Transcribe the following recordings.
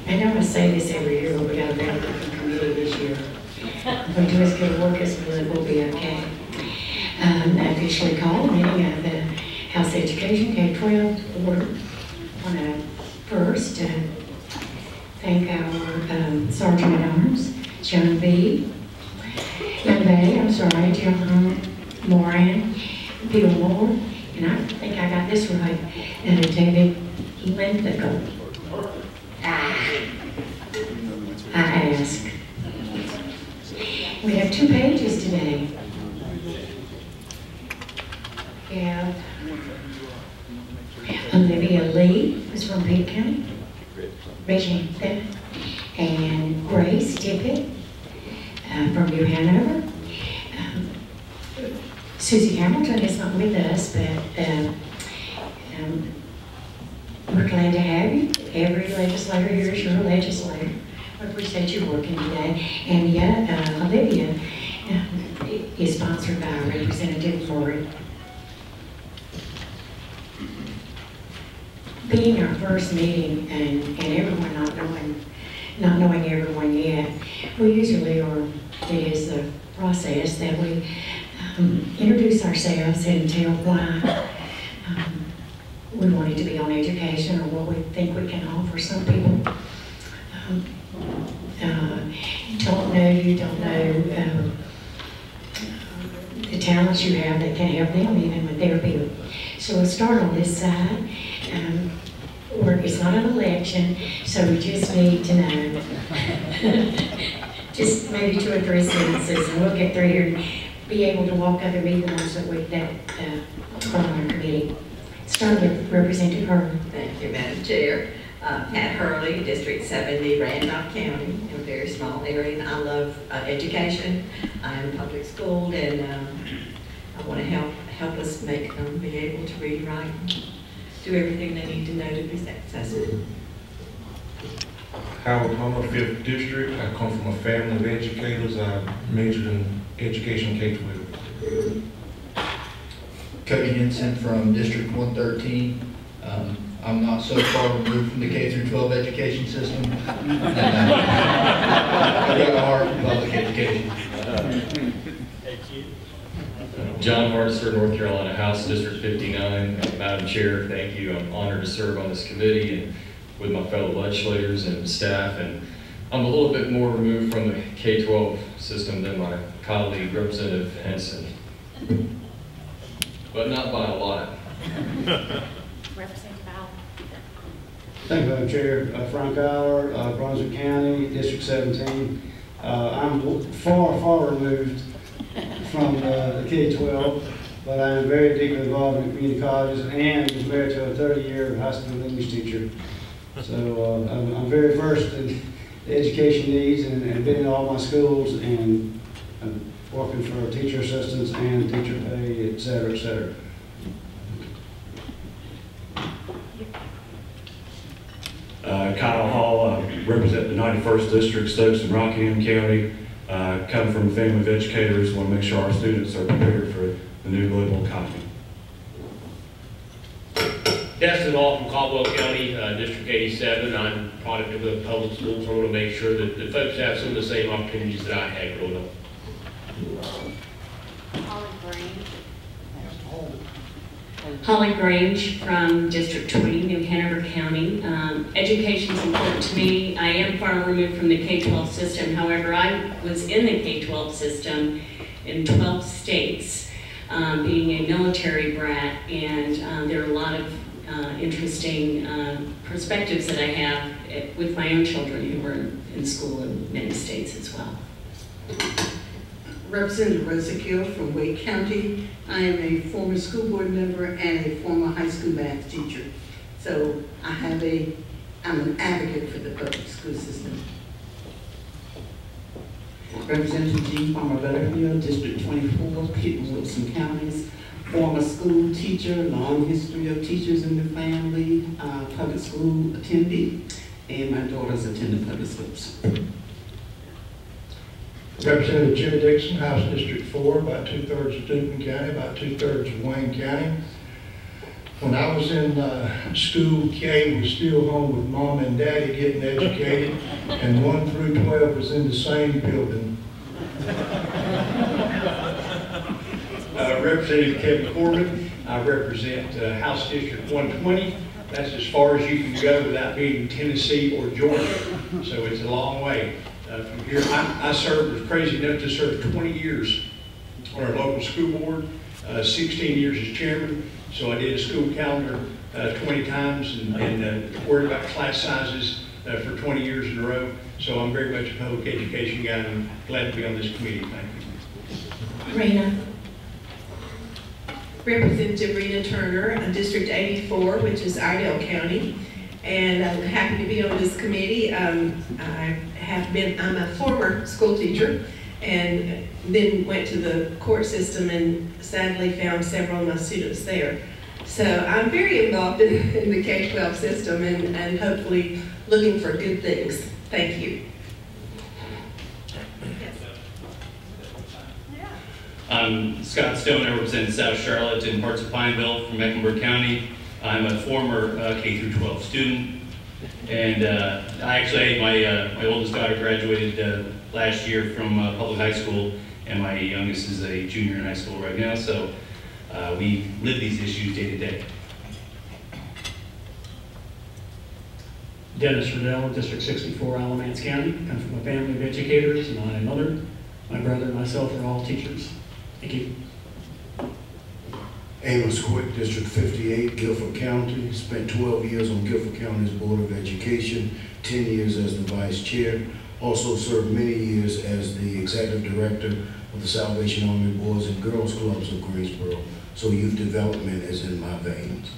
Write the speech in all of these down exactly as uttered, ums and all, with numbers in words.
I know I say this every year, but we got a very different committee this year. If we do as good work as we will, we'll be okay. Um, I officially call a meeting of the House Education K twelve Board. I want to first uh, thank our um, Sergeant at Arms, John B. Young Bay, I'm sorry, John Moran, Peter Moore, and I think I got this right, uh, David Linthicum. I, I ask. We have two pages today. We have Olivia Lee, who's from Pitt County, Reggie, and Grace Tippett uh, from New Hanover. Um, Susie Hamilton is not with us, but uh, um, we're glad to have you. Every legislator here is your legislator. I appreciate you working today. And yeah, uh, Olivia uh, is sponsored by Representative Flory. Being our first meeting and, and everyone not knowing, not knowing everyone yet, we usually, or it is the process that we um, introduce ourselves and tell why um, we wanted to be on education or what we think we can offer. Some people um, uh, don't know you, don't know um, the talents you have that can help them even with their field. So we'll start on this side. Um, or it's not an election, so we just need to know. Just maybe two or three sentences, and we'll get through here and be able to walk up and be the ones that we that uh, on our committee. Start with Representative Hurley. Thank you, Madam Chair. Uh, Pat Hurley, District seventy, Randolph County, in a very small area. And I love uh, education. I'm public schooled, and um, I want to help help us make them be able to read, write, and do everything they need to know to be successful. Howard Homer, fifth District. I come from a family of educators. I majored in education K twelve. Cody Henson from District one thirteen. Um, I'm not so far removed from the K through twelve education system. And, uh, I've got a heart for public education. John Hardister, North Carolina House, District fifty-nine. Madam Chair, thank you. I'm honored to serve on this committee and with my fellow legislators and staff. And I'm a little bit more removed from the K twelve system than my colleague, Representative Henson, but not by a lot. Representative Bowell. Thank you, Madam Chair. Uh, Frank Aller, uh, Brunswick County, District seventeen. Uh, I'm far, far removed from uh, the K twelve, but I am very deeply involved in community colleges and was married to a thirty year high school English teacher. So uh, I'm, I'm very versed in the education needs and, and been in all my schools and I'm working for teacher assistants and teacher pay, et cetera, et cetera. Uh, Kyle Hall, I represent the ninety-first District, Stokes and Rockingham County. Uh, come from a family of educators, want to make sure our students are prepared for the new global economy. Destin Hall from Caldwell County, uh, District eighty-seven. I'm a product of the public schools. I want to make sure that the folks have some of the same opportunities that I had growing up. Holly Grange. Holly Grange from District twenty, New Hanover County. Um, education is important to me. I am far removed from the K twelve system. However, I was in the K twelve system in twelve states, um, being a military brat, and uh, there are a lot of uh, interesting uh, perspectives that I have with my own children who were in school in many states as well. Representative Rosa Gill from Wake County. I am a former school board member and a former high school math teacher. So I have a, I'm an advocate for the public school system. Representative Jean Farmer Butterfield, District twenty-four, Pitt and Wilson counties. Former school teacher, long history of teachers in the family, uh, public school attendee, and my daughters attended public schools. Representative Jimmy Dixon, House District four, about two-thirds of Duplin County, about two-thirds of Wayne County. When I was in uh, school, Kay was still home with mom and daddy getting educated, and one through twelve was in the same building. Uh, Representative Kevin Corbin, I represent uh, House District one twenty. That's as far as you can go without being in Tennessee or Georgia, so it's a long way uh, from here. I, I served, was crazy enough to serve twenty years on our local school board, uh, sixteen years as chairman. So I did a school calendar uh, twenty times and, and uh, worried about class sizes uh, for twenty years in a row. So I'm very much a public education guy, and I'm glad to be on this committee. Thank you. Rena. Representative Rena Turner, uh, District eighty-four, which is Iredell County, and I'm happy to be on this committee. Um, I have been, I'm a former school teacher, and then went to the court system and sadly found several of my students there. So I'm very involved in, in the K twelve system and, and hopefully looking for good things. Thank you. I'm Scott Stone. I represent South Charlotte and parts of Pineville from Mecklenburg County. I'm a former uh, K through twelve student, and uh, I actually, my, uh, my oldest daughter graduated uh, last year from uh, public high school, and my youngest is a junior in high school right now, so uh, we live these issues day to day. Dennis Riddell, District sixty-four, Alamance County. Come from a family of educators. My mother, my brother, and myself are all teachers. Thank you. Amos Quick, District fifty-eight, Guilford County. Spent twelve years on Guilford County's Board of Education, ten years as the Vice Chair. Also served many years as the Executive Director of the Salvation Army Boys and Girls Clubs of Greensboro. So youth development is in my veins.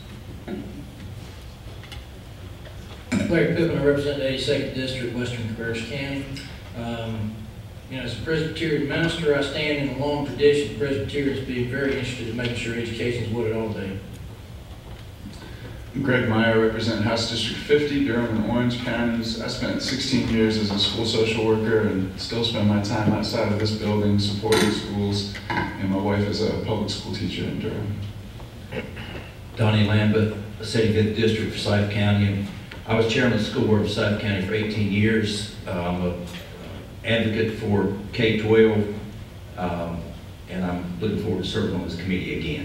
Larry Pittman, I represent the eighty-second District, Western Traverse County. Um, you know, as a Presbyterian minister, I stand in a long tradition of Presbyterians being very interested in making sure education is what it ought to be. I'm Greg Meyer, I represent House District fifty, Durham and Orange counties. I spent sixteen years as a school social worker and still spend my time outside of this building supporting schools. And my wife is a public school teacher in Durham. Donnie Lambeth, a seventy-fifth District for Forsyth County. And I was chairman of the school board of Forsyth County for eighteen years. Uh, I'm an advocate for K twelve, um, and I'm looking forward to serving on this committee again.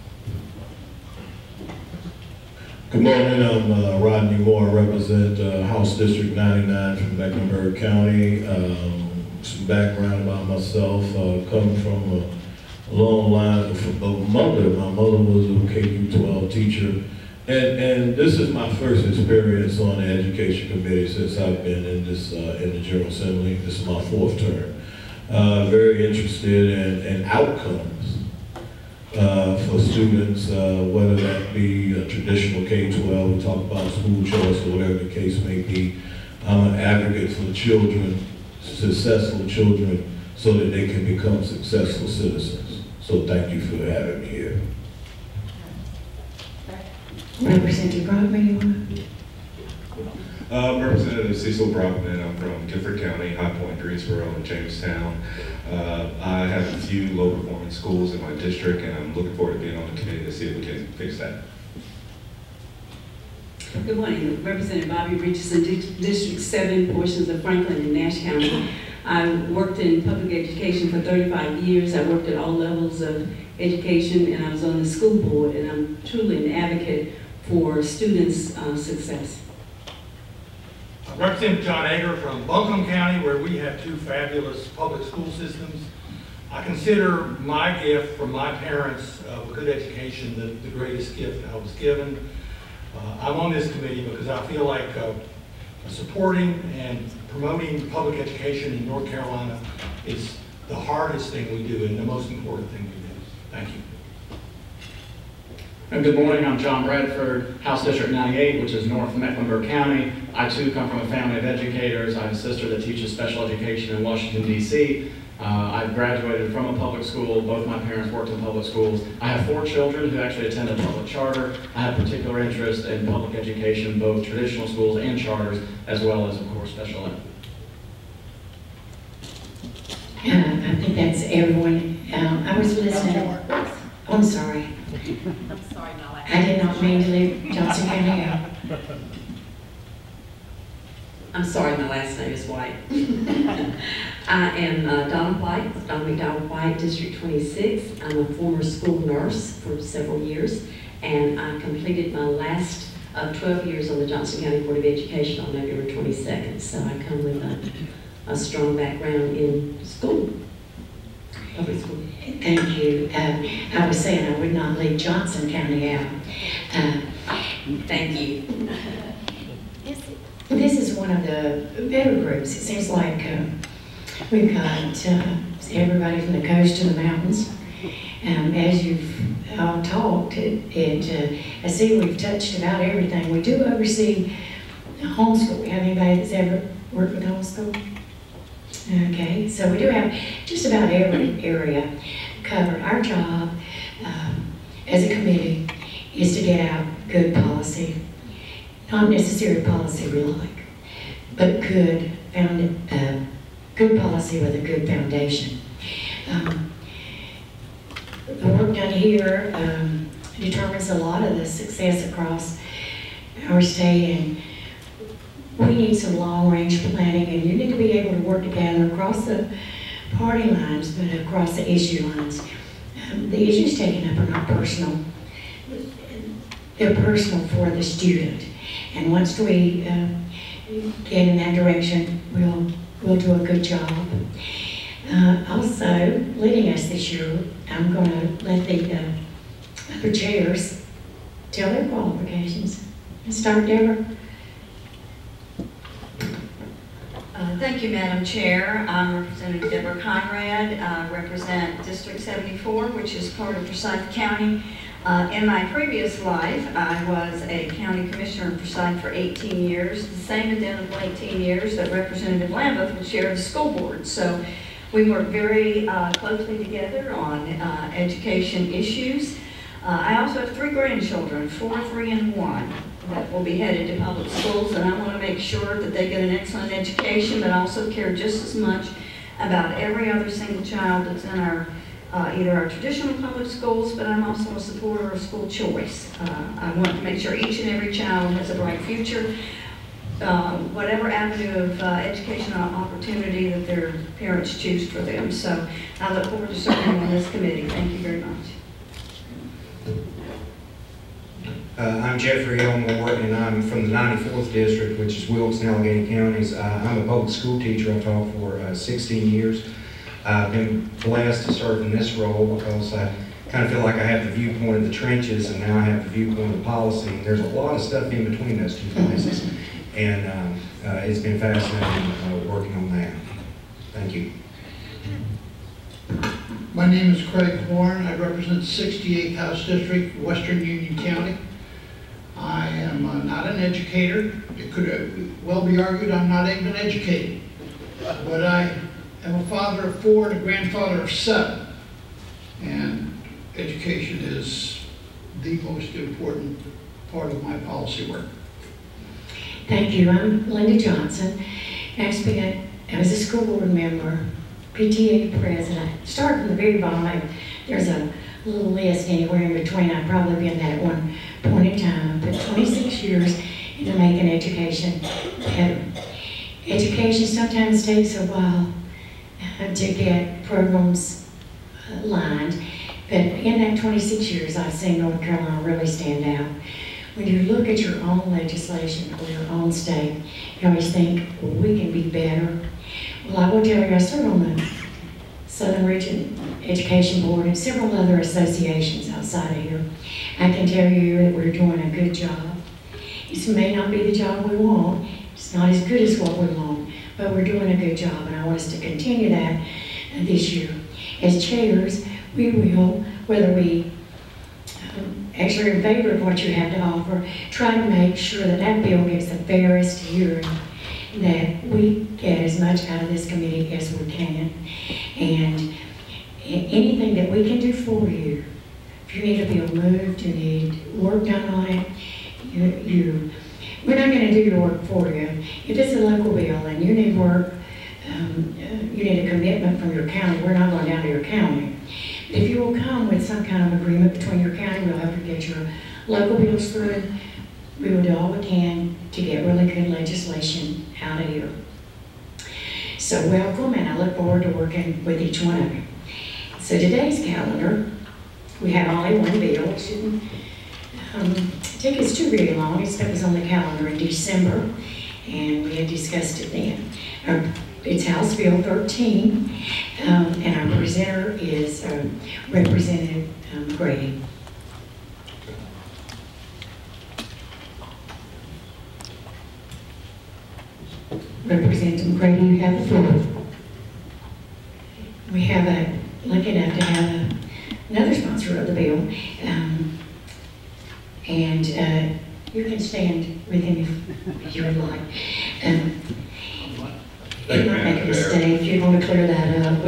Good morning, I'm uh, Rodney Moore. I represent uh, House District ninety-nine from Mecklenburg County. Um, some background about myself, uh, coming from a, a long line of, of mother. My mother was a K through twelve teacher. And, and this is my first experience on the Education Committee since I've been in this uh, in the General Assembly. This is my fourth term. Uh, very interested in, in outcomes uh, for students, uh, whether that be a traditional K twelve, we talk about school choice or whatever the case may be. I'm an advocate for children, successful children, so that they can become successful citizens. So thank you for having me here. Representative Brockman, you want to? Um, Representative Cecil Brockman. I'm from Gifford County, High Point, Greensboro, and Jamestown. Uh, I have a few low-performing schools in my district, and I'm looking forward to being on the committee to see if we can fix that. Good morning, Representative Bobby Richardson, District seven, portions of Franklin and Nash County. I worked in public education for thirty-five years. I worked at all levels of education, and I was on the school board, and I'm truly an advocate for students' uh, success. Representative John Ager from Buncombe County, where we have two fabulous public school systems. I consider my gift from my parents of a good education the, the greatest gift I was given. Uh, I'm on this committee because I feel like uh, supporting and promoting public education in North Carolina is the hardest thing we do and the most important thing we do. Thank you. And good morning, I'm John Bradford, House District ninety-eight, which is North Mecklenburg County. I too come from a family of educators. I have a sister that teaches special education in Washington, D C Uh, I've graduated from a public school. Both my parents worked in public schools. I have four children who actually attended public charter. I have particular interest in public education, both traditional schools and charters, as well as, of course, special ed. Uh, I think that's everyone. Uh, I was listening. I'm sorry. I'm sorry, my last. I did not mean to leave Johnson County out. I'm sorry, my last name is White. I am uh, Donna White, Donna McDowell White, District twenty-six. I'm a former school nurse for several years, and I completed my last of twelve years on the Johnson County Board of Education on November twenty-second. So I come with a, a strong background in school, public school. Thank you. Um, I was saying I would not leave Johnson County out. Uh, Thank you. This is one of the better groups. It seems like uh, we've got uh, everybody from the coast to the mountains. Um, as you've all talked, it, it uh, I see we've touched about everything. We do oversee homeschool. We have anybody that's ever worked with homeschool? Okay, so we do have just about every area covered. Our job um, as a committee is to get out good policy. Not necessarily policy we like, but good, found, uh, good policy with a good foundation. Um, the work done here um, determines a lot of the success across our state, and we need some long-range planning, and you need to be able to work together across the party lines, but across the issue lines. Um, the issues taken up are not personal. They're personal for the student. And once we uh, get in that direction, we'll, we'll do a good job. Uh, also, leading us this year, I'm going to let the uh, other chairs tell their qualifications. Let's start, Deborah. Uh, thank you, Madam Chair. I'm Representative Deborah Conrad, uh, represent District seventy-four, which is part of Forsyth County. Uh, in my previous life, I was a county commissioner in Forsyth for eighteen years, the same identical eighteen years that Representative Lambeth would chair the school board. So we work very uh, closely together on uh, education issues. Uh, I also have three grandchildren, four, three, and one, that will be headed to public schools, and I want to make sure that they get an excellent education, but also care just as much about every other single child that's in our Uh, either our traditional public schools, but I'm also a supporter of school choice. Uh, I want to make sure each and every child has a bright future, uh, whatever avenue of uh, educational opportunity that their parents choose for them. So I look forward to serving on this committee. Thank you very much. Uh, I'm Jeffrey Elmore, and I'm from the ninety-fourth District, which is Wilkes and Allegheny counties. Uh, I'm a public school teacher. I've taught for uh, sixteen years. I've been blessed to serve in this role because I kind of feel like I have the viewpoint of the trenches, and now I have the viewpoint of policy. And there's a lot of stuff in between those two places, and um, uh, it's been fascinating uh, working on that. Thank you. My name is Craig Horn. I represent sixty-eighth House District, Western Union County. I am uh, not an educator. It could uh, well be argued I'm not even educated, but I I'm a father of four and a grandfather of seven, and education is the most important part of my policy work. Thank you. I'm Linda Johnson. I spent, I was a school board member, P T A president. Start from the very bottom. There's a little list anywhere in between. I've probably been that at one point in time, but twenty-six years into making education better. Education sometimes takes a while to get programs lined, but in that twenty-six years I've seen North Carolina really stand out. When you look at your own legislation for your own state, you always think, well, we can be better. Well, I will tell you, I serve on the Southern Region Education Board and several other associations outside of here. I can tell you that we're doing a good job. It may not be the job we want, it's not as good as what we want, but we're doing a good job, and I want us to continue that this year. As chairs, we will, whether we um, actually are in favor of what you have to offer, try to make sure that that bill gets the fairest hearing, that we get as much out of this committee as we can. And anything that we can do for you, if you need a bill moved, you need work done on it, you, you we're not going to do your work for you. If it's a local bill and you need work, um, you need a commitment from your county, we're not going down to your county. If you will come with some kind of agreement between your county, we'll help you get your local bills through. We will do all we can to get really good legislation out of here. So welcome, and I look forward to working with each one of you. So today's calendar, we have only one bill. It shouldn't um, take us too very long. It's that was on the calendar in December, and we had discussed it then. Our, it's House Bill thirteen, um, and our presenter is um, Representative um, Grady. Representative Grady, you have the floor. We have a, lucky enough to have a, another sponsor of the bill, um, and uh, you can stand with him if you would like. Um, you might make a mistake. You want to clear that up.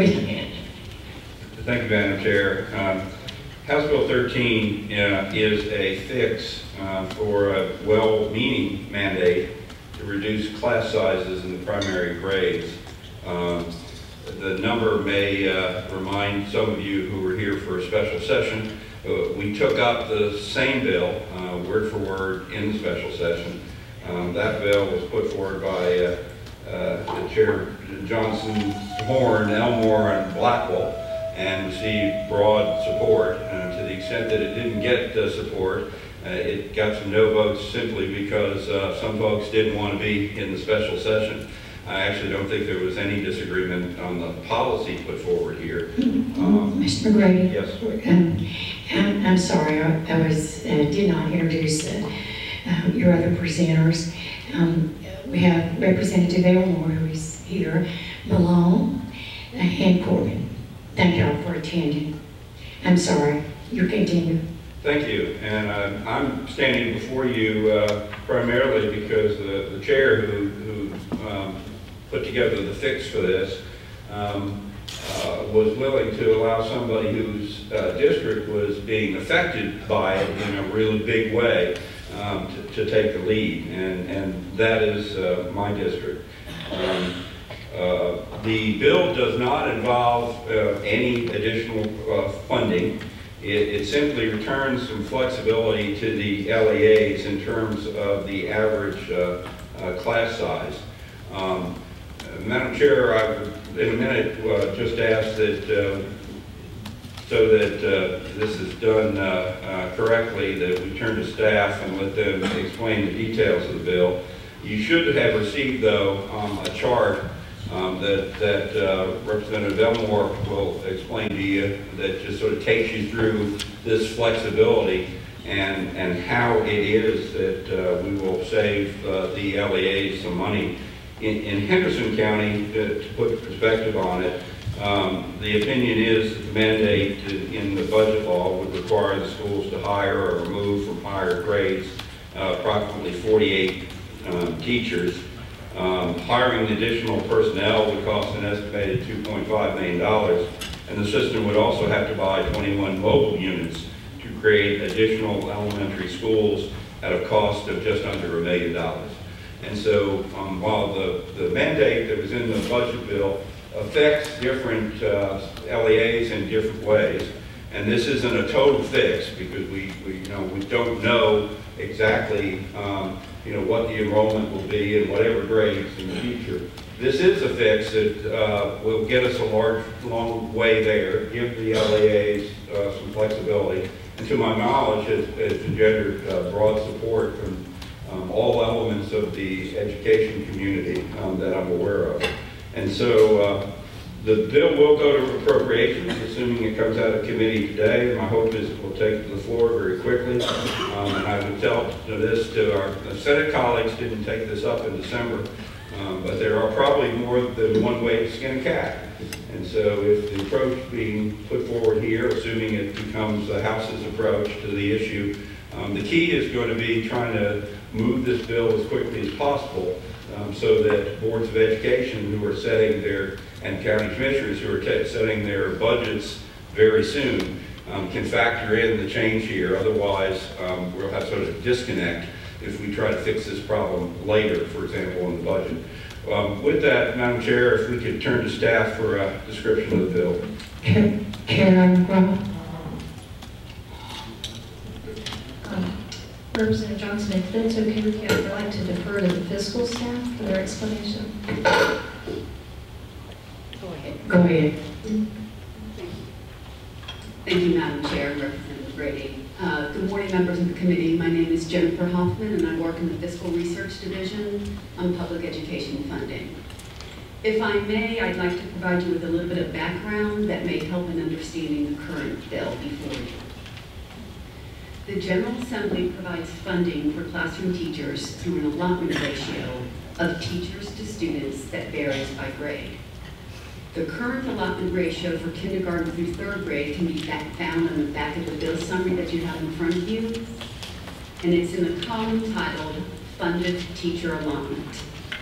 Thank you, Madam Chair. Um, House Bill thirteen uh, is a fix uh, for a well-meaning mandate to reduce class sizes in the primary grades. Um, the number may uh, remind some of you who were here for a special session. Uh, we took up the same bill, uh, word for word, in the special session. Um, that bill was put forward by uh, uh, the Chair Johnson, Horn, Elmore, and Blackwell, and received broad support. And to the extent that it didn't get uh, support, Uh, it got some no votes simply because uh, some folks didn't want to be in the special session. I actually don't think there was any disagreement on the policy put forward here. Um, Mister McGrady? Yes. Um, I'm, I'm sorry, I, I was, uh, did not introduce uh, uh, your other presenters. Um, we have Representative Elmore, who is here, Malone, uh, and Corbin. Thank y'all for attending. I'm sorry, you continue. Thank you, and uh, I'm standing before you uh, primarily because the, the chair who, who um, put together the fix for this um, uh, was willing to allow somebody whose uh, district was being affected by it in a really big way um, to, to take the lead, and, and that is uh, my district. Um, uh, the bill does not involve uh, any additional uh, funding. It, it simply returns some flexibility to the L E As in terms of the average uh, uh, class size. Um, uh, Madam Chair, I would in a minute uh, just ask that uh, so that uh, this is done uh, uh, correctly, that we turn to staff and let them explain the details of the bill. You should have received, though, um, a chart Um, that, that uh, Representative Elmore will explain to you that just sort of takes you through this flexibility and, and how it is that uh, we will save uh, the L E As some money. In, in Henderson County, to, to put perspective on it, um, the opinion is that the mandate in the budget law would require the schools to hire or remove from higher grades uh, approximately forty-eight um, teachers. Um, hiring additional personnel would cost an estimated two point five million dollars, and the system would also have to buy twenty-one mobile units to create additional elementary schools at a cost of just under a million dollars. And so um, while the, the mandate that was in the budget bill affects different uh, L E As in different ways, and this isn't a total fix because we, we, you know, we don't know exactly um, you know, what the enrollment will be in whatever grades in the future. This is a fix that uh, will get us a large, long way there, give the L E As uh, some flexibility, and to my knowledge has, has engendered uh, broad support from um, all elements of the education community um, that I'm aware of. And so uh, the bill will go to appropriations, assuming it comes out of committee today. My hope is it will take to the floor very quickly. Um, and I would tell this to our Senate colleagues, didn't take this up in December, um, but there are probably more than one way to skin a cat. And so if the approach being put forward here, assuming it becomes the House's approach to the issue, um, the key is going to be trying to move this bill as quickly as possible um, so that boards of education who are setting their and county commissioners who are setting their budgets very soon um, can factor in the change here. Otherwise, um, we'll have sort of a disconnect if we try to fix this problem later, for example, in the budget. Um, With that, Madam Chair, if we could turn to staff for a description of the bill. Karen Grumman. Um, Representative Johnson, if that's okay with you, I'd like to defer to the fiscal staff for their explanation. Go ahead. Go ahead. Thank you, Madam Chair, Representative Brady. Uh, good morning, members of the committee. My name is Jennifer Hoffman, and I work in the Fiscal Research Division on Public Education Funding. If I may, I'd like to provide you with a little bit of background that may help in understanding the current bill before you. The General Assembly provides funding for classroom teachers through an allotment ratio of teachers to students that varies by grade. The current allotment ratio for kindergarten through third grade can be found on the back of the bill summary that you have in front of you, and it's in the column titled Funded Teacher Allotment.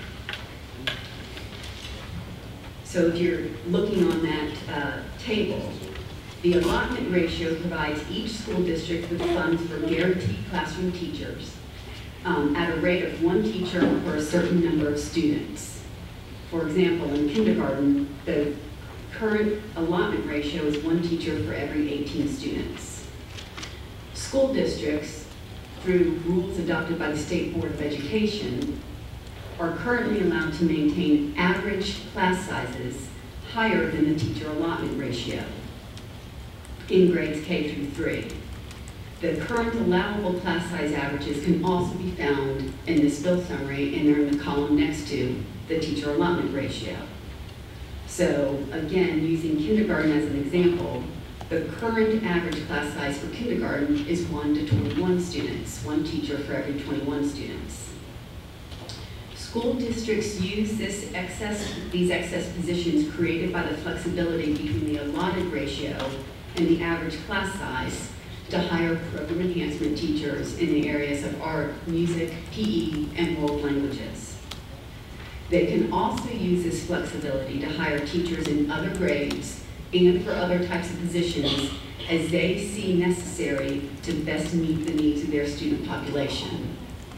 So if you're looking on that uh, table, the allotment ratio provides each school district with funds for guaranteed classroom teachers um, at a rate of one teacher per a certain number of students. For example, in kindergarten, the current allotment ratio is one teacher for every eighteen students. School districts, through rules adopted by the State Board of Education, are currently allowed to maintain average class sizes higher than the teacher allotment ratio in grades K through three. The current allowable class size averages can also be found in this bill summary, and they're in the column next to the teacher allotment ratio. So again, using kindergarten as an example, the current average class size for kindergarten is one to twenty-one students, one teacher for every twenty-one students. School districts use this excess, these excess positions created by the flexibility between the allotted ratio and the average class size to hire program enhancement teachers in the areas of art, music, P E, and world languages. They can also use this flexibility to hire teachers in other grades and for other types of positions as they see necessary to best meet the needs of their student population.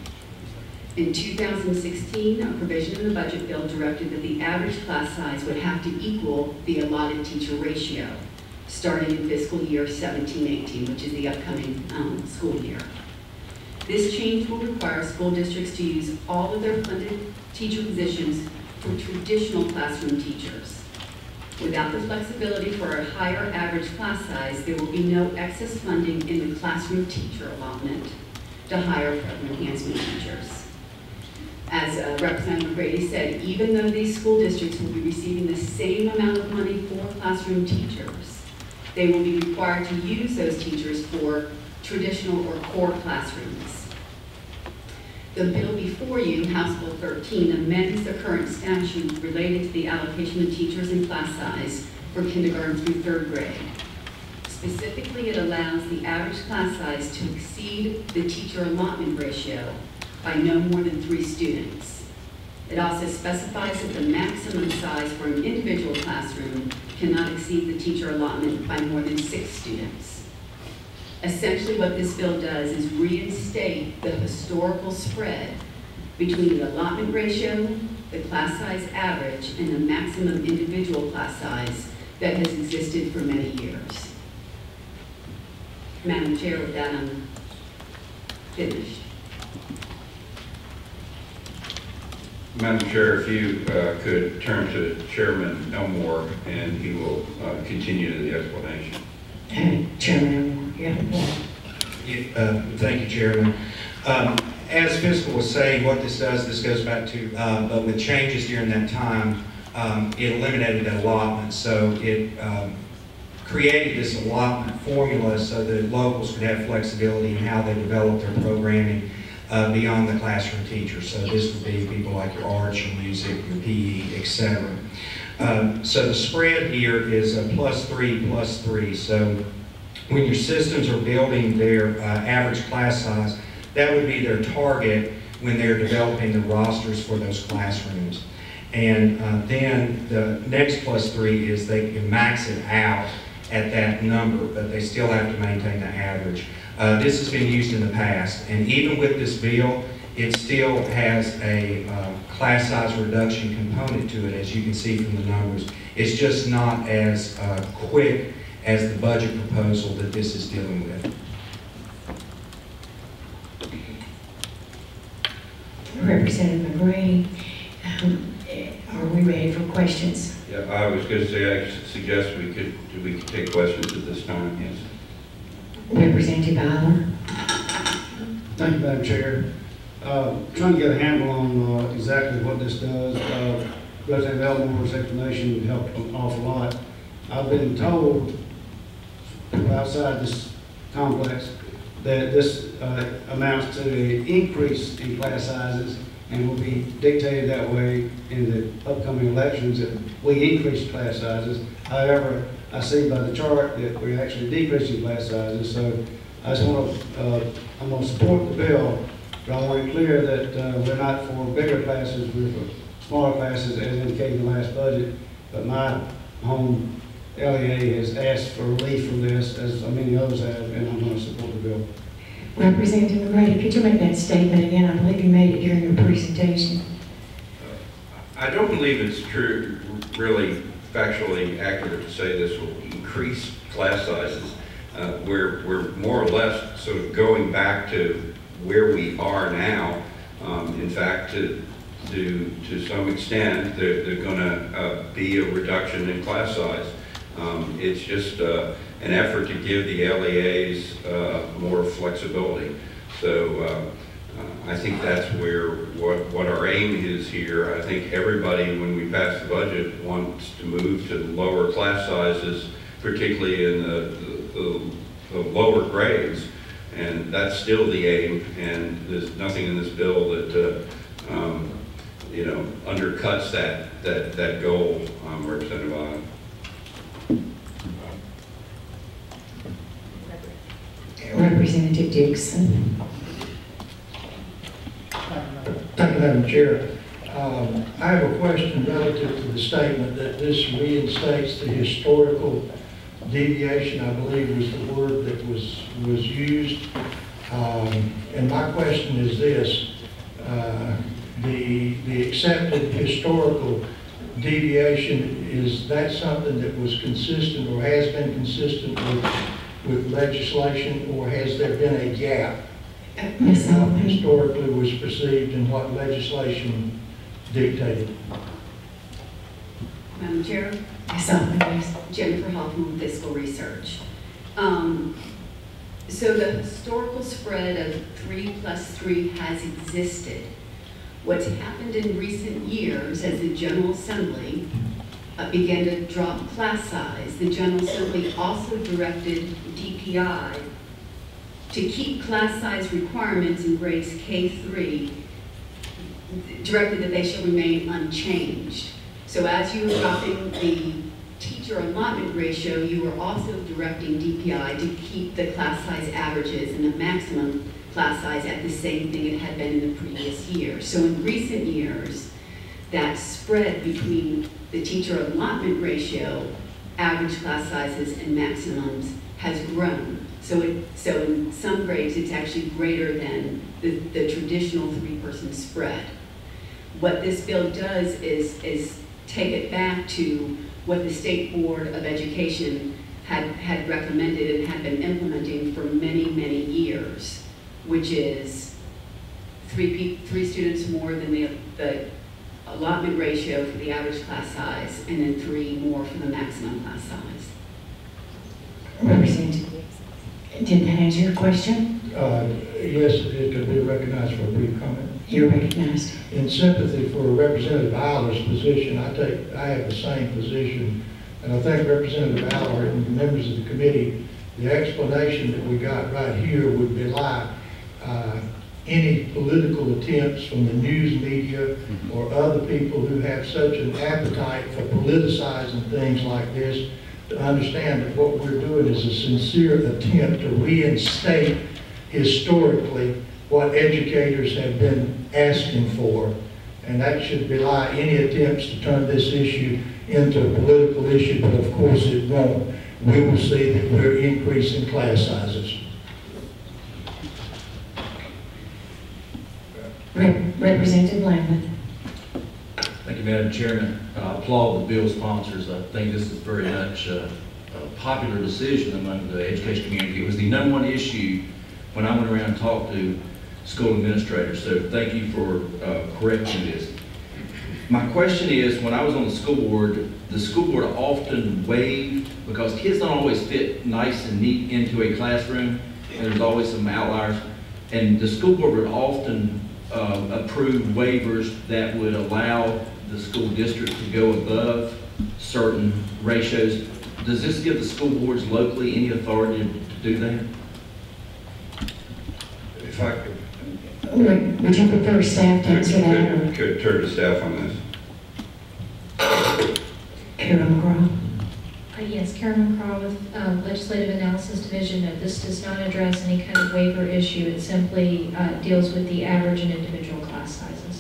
In two thousand sixteen, a provision in the budget bill directed that the average class size would have to equal the allotted teacher ratio, starting in fiscal year seventeen eighteen, which is the upcoming um, school year. This change will require school districts to use all of their funded teacher positions for traditional classroom teachers. Without the flexibility for a higher average class size, there will be no excess funding in the classroom teacher allotment to hire program enhancement teachers. As uh, Representative Brady said, even though these school districts will be receiving the same amount of money for classroom teachers, they will be required to use those teachers for traditional or core classrooms. The bill before you, House Bill thirteen, amends the current statute related to the allocation of teachers and class size for kindergarten through third grade. Specifically, it allows the average class size to exceed the teacher allotment ratio by no more than three students. It also specifies that the maximum size for an individual classroom cannot exceed the teacher allotment by more than six students. Essentially, what this bill does is reinstate the historical spread between the allotment ratio, the class size average, and the maximum individual class size that has existed for many years. Madam Chair, with that, I'm finished. Madam Chair, if you uh, could turn to Chairman Elmore, and he will uh, continue the explanation. Chairman Elmore, yeah. Yeah, uh, thank you, Chairman. Um, as Fiscal was saying, what this does, this goes back to, uh, but with changes during that time, um, it eliminated that allotment. So it um, created this allotment formula so that locals could have flexibility in how they develop their programming uh, beyond the classroom teachers. So this would be people like your arts, your music, your P E, et cetera. Um, so the spread here is a plus three, plus three. So when your systems are building their uh, average class size, that would be their target when they're developing the rosters for those classrooms. And uh, then the next plus three is they can max it out at that number, but they still have to maintain the average. Uh, this has been used in the past, and even with this bill, it still has a uh, class size reduction component to it, as you can see from the numbers. It's just not as uh, quick as the budget proposal that this is dealing with. Representative McGrady, um, are we ready for questions? Yeah, I was going to say, I suggest we could, we could take questions at this time, yes. Representative Bauer. Thank you, Madam Chair. Uh, trying to get a handle on uh, exactly what this does. Uh, Representative Elmore's explanation helped an awful lot. I've been told outside this complex that this uh, amounts to an increase in class sizes and will be dictated that way in the upcoming elections that we increase class sizes. However, I see by the chart that we're actually decreasing class sizes, so I just want to, uh, I'm going to support the bill, but I want it clear that uh, we're not for bigger classes, we're for smaller classes as indicated in the last budget, but my home L E A has asked for relief from this, as many others have, and I'm going to support the bill. Representative McGrady, could you make that statement again? I believe you made it during your presentation. I don't believe it's true, really factually accurate to say this will increase class sizes. Uh, we're, we're more or less sort of going back to where we are now. Um, in fact, to, to, to some extent, there, there's going to uh, be a reduction in class size. Um, it's just uh, an effort to give the L E As uh, more flexibility. So uh, uh, I think that's where what, what our aim is here. I think everybody, when we pass the budget, wants to move to lower class sizes, particularly in the, the, the lower grades. And that's still the aim, and there's nothing in this bill that uh, um, you know, undercuts that, that, that goal, um, Representative Ott. Representative Dixon. Thank you, Madam Chair. Um, I have a question relative to the statement that this reinstates the historical deviation, I believe was the word that was, was used. Um, and my question is this, uh, the, the accepted historical deviation, is that something that was consistent or has been consistent with, with legislation, or has there been a gap in what historically was perceived and what legislation dictated? Madam Chair? Yes, Jennifer Hoffman with Fiscal Research. Um, so the historical spread of three plus three has existed. What's happened in recent years as the General Assembly uh, began to drop class size, the General Assembly also directed D P I to keep class size requirements in grades K through, directed that they shall remain unchanged. So as you were dropping the teacher allotment ratio, you were also directing D P I to keep the class size averages and the maximum class size at the same thing it had been in the previous year. So in recent years, that spread between the teacher allotment ratio, average class sizes, and maximums has grown. So, it, so in some grades, it's actually greater than the, the traditional three-person spread. What this bill does is, is take it back to what the State Board of Education had, had recommended and had been implementing for many, many years, which is three, three students more than the, the allotment ratio for the average class size, and then three more for the maximum class size. Representative, did that answer your question? Uh, yes, it could be recognized for a brief comment. You're recognized. In sympathy for Representative Aller's position, I take, I have the same position, and I think Representative Aller and members of the committee, the explanation that we got right here would belie uh, any political attempts from the news media or other people who have such an appetite for politicizing things like this, to understand that what we're doing is a sincere attempt to reinstate historically what educators have been asking for. And that should belie any attempts to turn this issue into a political issue, but of course it won't. We will see that we're increasing class sizes. Rep- Representative Lambert. Thank you, Madam Chairman. I applaud the bill sponsors. I think this is very much uh, a popular decision among the education community. It was the number one issue when I went around and talked to school administrators, so thank you for uh, correcting this. My question is, when I was on the school board, the school board often waived, because kids don't always fit nice and neat into a classroom, and there's always some outliers, and the school board would often uh, approve waivers that would allow the school district to go above certain ratios. Does this give the school boards locally any authority to, to do that? If I could. Would would you prefer staff to answer that, or Could, could turn to staff on this. Carol McGraw? Uh, Yes, Karen McCraw with uh, Legislative Analysis Division. Uh, This does not address any kind of waiver issue. It simply uh, deals with the average and individual class sizes.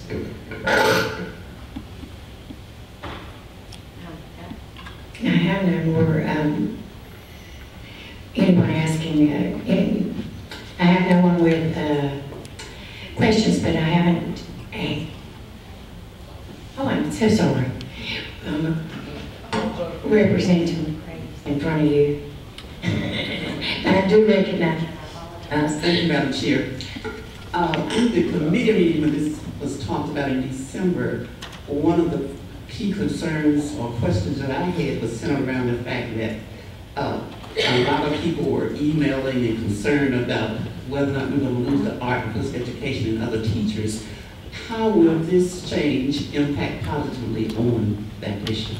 I have no more, um, anyone asking, uh, any, I have no one with uh, questions, but I haven't, eh, oh, I'm so sorry. Um, Representative in front of you. But I do recognize. Uh, thank you, Madam Chair. Uh, in the committee meeting when this was talked about in December, one of the key concerns or questions that I had was centered around the fact that uh, a lot of people were emailing and concerned about whether or not we're going to lose the art and physical education and other teachers. How will this change impact positively on that issue?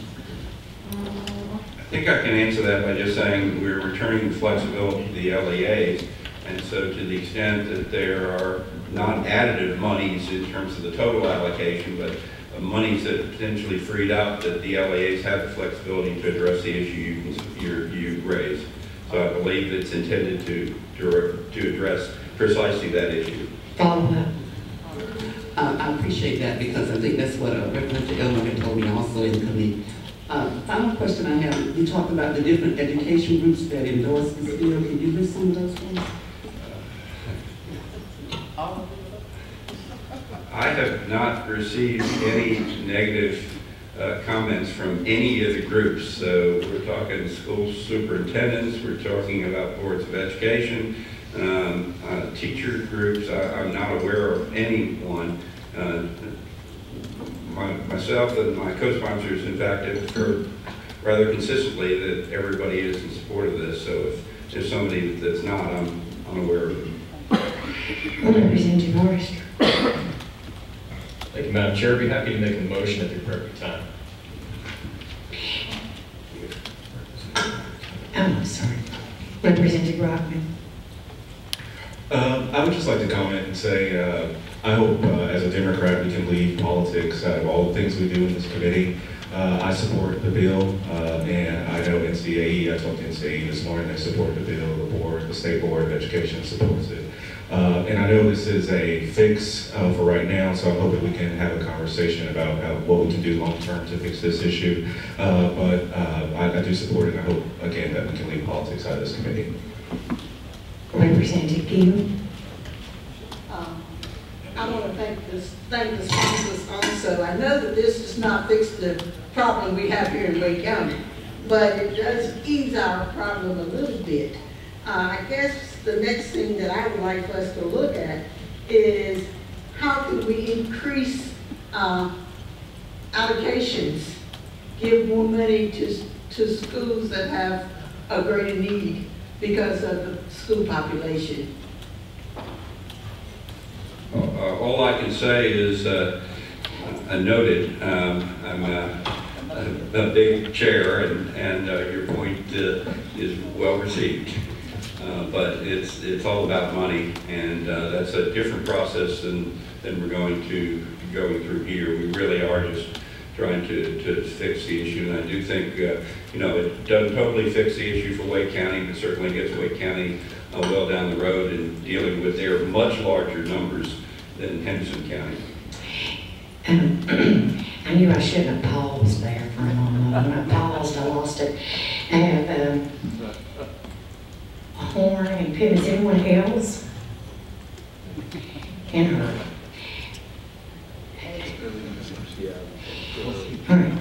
I think I can answer that by just saying we're returning the flexibility to the L E As, and so to the extent that there are not additive monies in terms of the total allocation, but uh, monies that are potentially freed up, that the L E As have the flexibility to address the issue you, can, you, you raised. So I believe it's intended to, to, to address precisely that issue. Follow up. Uh, I appreciate that because I think that's what uh, Representative Elmer had told me also in the committee. Uh, final question I have, you talked about the different education groups that endorse this bill. Can you list some of those ones? I have not received any negative uh, comments from any of the groups. So we're talking school superintendents, we're talking about boards of education, um, uh, teacher groups. I, I'm not aware of anyone. Uh, my, myself and my co-sponsors, in fact, have heard rather consistently that everybody is in support of this. So if there's somebody that's not, I'm unaware of them. Representative Forrester. Thank you, Madam Chair. I'd be happy to make a motion at the appropriate time. Oh, sorry. Representative Brockman. Um, I would just like to comment and say, uh, I hope uh, as a Democrat we can leave politics out of all the things we do in this committee. Uh, I support the bill, uh, and I know N C A E, I talked to N C A E this morning, they support the bill, the board, the State Board of Education supports it. Uh, and I know this is a fix uh, for right now, so I'm hoping we can have a conversation about how, what we can do long term to fix this issue. Uh, but uh, I, I do support it, and I hope, again, that we can leave politics out of this committee. Representative Gill. Um, I want to thank this, thank the sponsors also. I know that this does not fix the problem we have here in Wake County, but it does ease our problem a little bit. Uh, I guess the next thing that I would like for us to look at is how can we increase uh, allocations, give more money to, to schools that have a greater need because of the school population. Uh, all I can say is, uh, I noted, um, I'm a, a, a big chair, and, and uh, your point uh, is well received. Uh, but it's it's all about money, and uh, that's a different process than, than we're going to going through here. We really are just trying to, to fix the issue, and I do think, uh, you know, it doesn't totally fix the issue for Wake County, but certainly gets Wake County uh, well down the road in dealing with their much larger numbers than Henderson County. Um, I knew I shouldn't have paused there for a moment. When I paused, I lost it. I have um, a horn and pin. Is anyone else? And her. All right.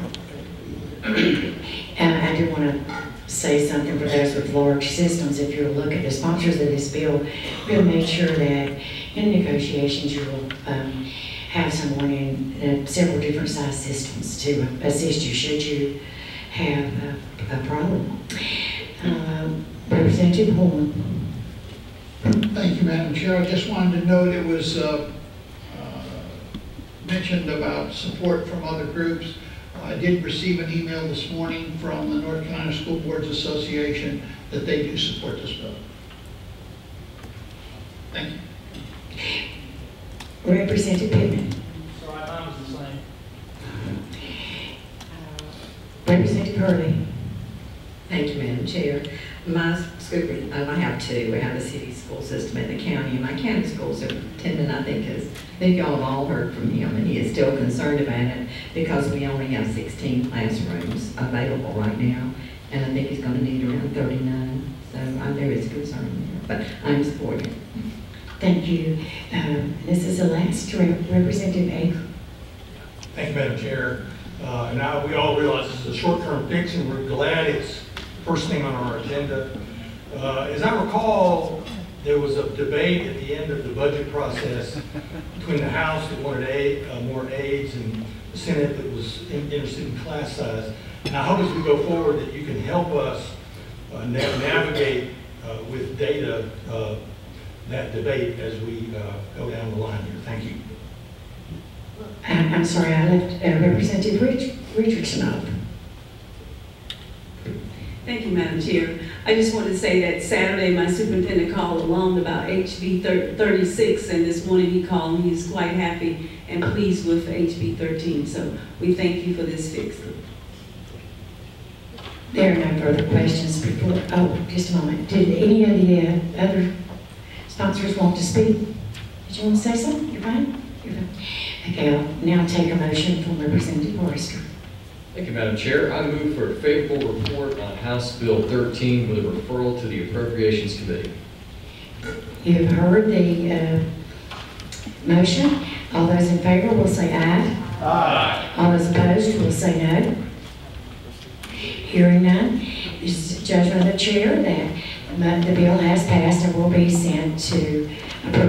And I do want to say something for those with large systems. If you look at the sponsors of this bill, we'll make sure that in negotiations you will um, have someone in uh, several different size systems to assist you should you have a, a problem. Um, Representative Horn. Thank you, Madam Chair. I just wanted to note it was uh, uh, mentioned about support from other groups. I did receive an email this morning from the North Carolina School Boards Association that they do support this bill. Thank you. Representative Pittman. Sorry, mine was the same. Representative Hurley. Thank you, Madam Chair. My school, um, I have two. We have a city school system in the county, and my county school superintendent, I think, is, I think y'all have all heard from him, and he is still concerned about it because we only have sixteen classrooms available right now, and I think he's going to need around thirty-nine. So uh, there is concern there, but I'm supporting it. Thank you. Um, this is the last Re Representative Aker. Thank you, Madam Chair. Uh, and I, we all realize this is a short-term fix, and we're glad it's first thing on our agenda. Uh, as I recall, there was a debate at the end of the budget process between the House that wanted aid, uh, more aides and the Senate that was in, interested in class size. And I hope as we go forward that you can help us uh, na navigate uh, with data uh, that debate as we uh, go down the line here. Thank you. I'm, I'm sorry, I left uh, Representative Rich Richardson up. Thank you, Madam Chair. I just want to say that Saturday my superintendent called along about H B thirty-six, and this morning he called and he's quite happy and pleased with H B thirteen. So we thank you for this fix. There are no further questions before. Oh, just a moment. Did any of the uh, other sponsors want to speak? Did you want to say something? You're fine? You're fine. Okay, I'll now take a motion from Representative Forrester. Thank you, Madam Chair. I move for a favorable report on House Bill thirteen with a referral to the Appropriations Committee. You've heard the uh, motion. All those in favor will say aye. Aye. All those opposed will say no. Hearing none, this is judgment of the chair that the bill has passed and will be sent to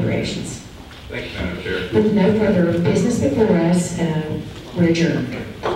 appropriations. Thank you, Madam Chair. With no further business before us, uh, we're adjourned.